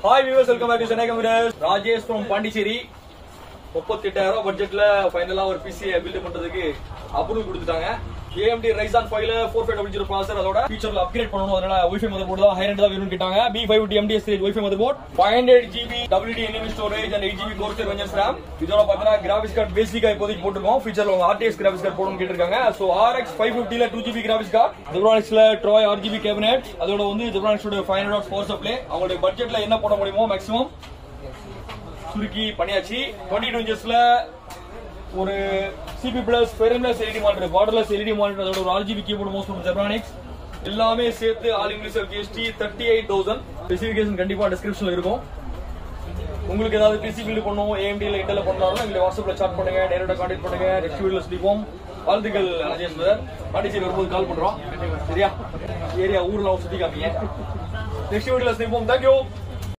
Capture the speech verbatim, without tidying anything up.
Hi viewers, welcome back to Chennai computers. Rajesh from Pondicherry. thirty-eight thousand budget la final ah or P C build பண்றதுக்கு approval கொடுத்துட்டாங்க. A M D Ryzen five forty-five hundred processor அதோட feature upgrade பண்ணனும். அதனால Wi-Fi motherboard தான் high end தான் வேணும்னு கேட்டாங்க. B five fifty M D S series Wi-Fi motherboard, five hundred G B W D N V M E storage and eight G B core vengeance RAM. இதோட பார்த்தா graphics card basic ஆ இப்போதைக்கு போட்டுருக்கோம். featureல உங்க R T X graphics card போடணும்னு கேட்டிருக்காங்க. So R X five fifty ல two G B graphics card, Zebronics ல Troy R G B cabinet, அதோட வந்து Zebronics ஓட five hundred watt power supply. அவங்களுடைய பட்ஜெட்ல என்ன போட முடியுமோ மேக்ஸிமம் சுருக்கி பண்ணியாச்சு. twenty-two inches ல ஒரு C P plus frameless L E D monitor, borderless L E D monitor, அதோட ஒரு R G B keyboard mouse from Zebronics எல்லாமே சேர்த்து all inclusive G S T thirty-eight thousand. Specification கண்டிப்பா டிஸ்கிரிப்ஷன்ல இருக்கும். உங்களுக்கு ஏதாவது P C பில்ட் பண்ணனும், A M D ல Intel ல பண்ணனும்னா நீங்க WhatsApp ல chat பண்ணுங்க, டைரக்டா கான்டாக்ட் பண்ணுங்க. நெக்ஸ்ட் வீடியோல சொல்லிப்போம். வாழ்த்துக்கள் ராஜேஷ் பிரதர். பாண்டிச்சேரி வரும்போது கால் பண்றோம். சரியா? ஏரியா ஊர்ல சுத்தி காமிங்க. நெக்ஸ்ட் வீடியோல சொல்லிப்போம். Thank you.